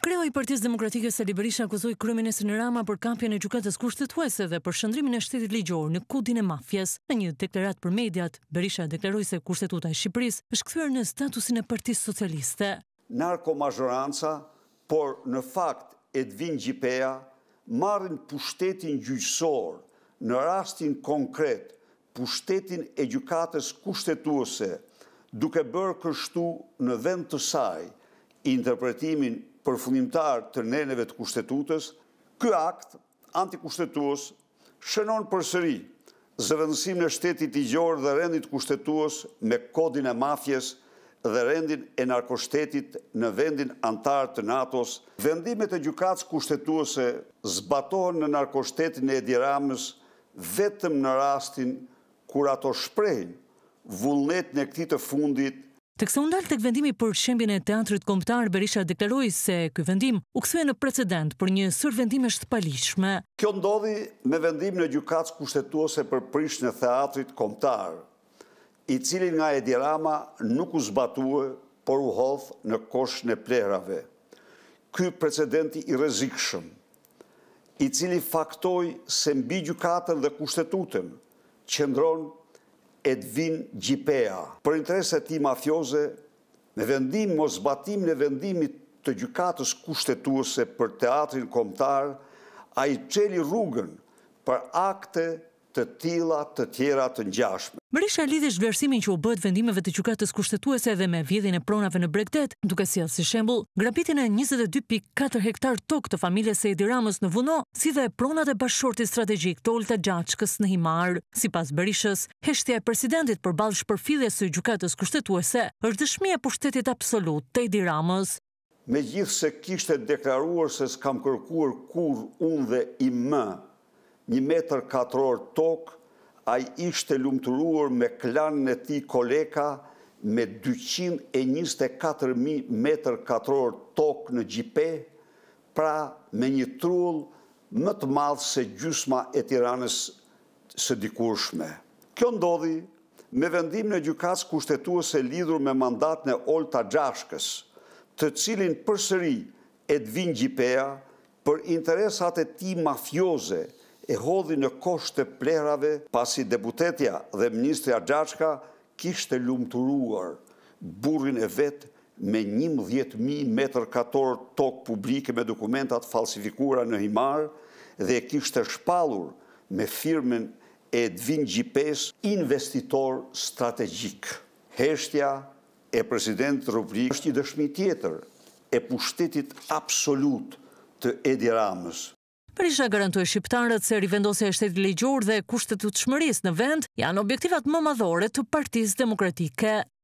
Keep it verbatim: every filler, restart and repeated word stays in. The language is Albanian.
Kreu i Partisë Demokratike Sali Berisha akuzoi kryeministrin Rama për kapjen e gjykatës kushtetuese dhe për shndrimin e shtetit ligjor në kudin e mafjes. Në një deklaratë për mediat, Berisha deklaroi se Kushtetuta e Shqipërisë është kthyer në statusin e Partisë Socialiste. Narkomajoranca, por në fakt Edvin Gjipea marrin pushtetin gjyqësor, në rastin konkret pushtetin e gjykatës kushtetuese, duke bërë kështu në vend të saj interpretimin përfundimtar të neneve të kushtetutës. Ky akt antikushtetues shënon përsëri zëvendësimin e shtetit ligjor dhe rendit kushtetues me kodin e mafjes dhe rendin e narkoshtetit në vendin antar të NATO-s. Vendimet e gjykatës kushtetuese zbatohen në narkoshtetin e Edi Ramës vetëm në rastin kur ato shprehin vullnetin e këtij të fundit. Teksa u ndal tek vendimi për shembjen e teatrit kombëtar, Berisha deklaroi se ky vendim u kthye në precedent për një sër vendimesh të palishme. Kjo ndodhi me vendimin e gjykatës kushtetuese për prishjen e teatrit kombëtar, i cili nga Edi Rama nuk u zbatue, por u hodh në koshën e plehrave. Ky precedenti i rrezikshëm, i cili faktoi se mbi gjykatën dhe kushtetutën qëndron Edvin Gjipea. Për interesat e tij mafioze, me vendim mos zbatimin e vendimit të gjykatës kushtetuese për teatrin kombëtar, ai çeli rrugën për akte të tilla të tjera të ngjashme. Berisha lidhi zhvlerësimin që u bëhet vendimeve të gjykatës kushtetuese dhe me vjedhjen e pronave në Bregdet, duke sjellë si shembull grabitjen e njëzet e dy pikë katër hektar tokë të familjes së Edi Ramës në Vuno, si dhe pronat e bashkëshortit strategjik të Olta Gjaçkës në Himar. Sipas Berishës, heshtja e presidentit përballë shpërfilljes së gjykatës kushtetuese është dëshmi e pushtetit absolut të Edi Ramës. Megjithse kishte deklaruar se s'kam kërkuar kur unë dhe i më një metër katror tokë, ai ishte lumturuar me klanin e tij Koleka me dyqind e njëzet e katër mijë metër katror tokë në Gjipe, pra me një trull më të madh se gjysma e Tiranës së dikurshme. Kjo ndodhi me vendimin e gjykatës kushtetuese lidhur me mandatin e Olta Gjaçkës, të cilin përsëri Edvin Gjipea për interesat e tij mafioze e hodhi në koshë të plehrave, pasi deputetja dhe ministrja Gjaçka kishte lumturuar burrin e vet me njëmbëdhjetë mijë metër katror tokë publike me dokumentat falsifikuara në Himar dhe e kishte shpallur me firmën e Edvin Gjipes, investitor strategjik. Heshtja e presidentit Republikës është një dëshmi tjetër e pushtetit absolut të Edi Ramës. Berisha garantoi shqiptarët se rivendosja e shtetit ligjor dhe kushtetutshmërisë në vend janë objektivat më madhore të Partisë Demokratike.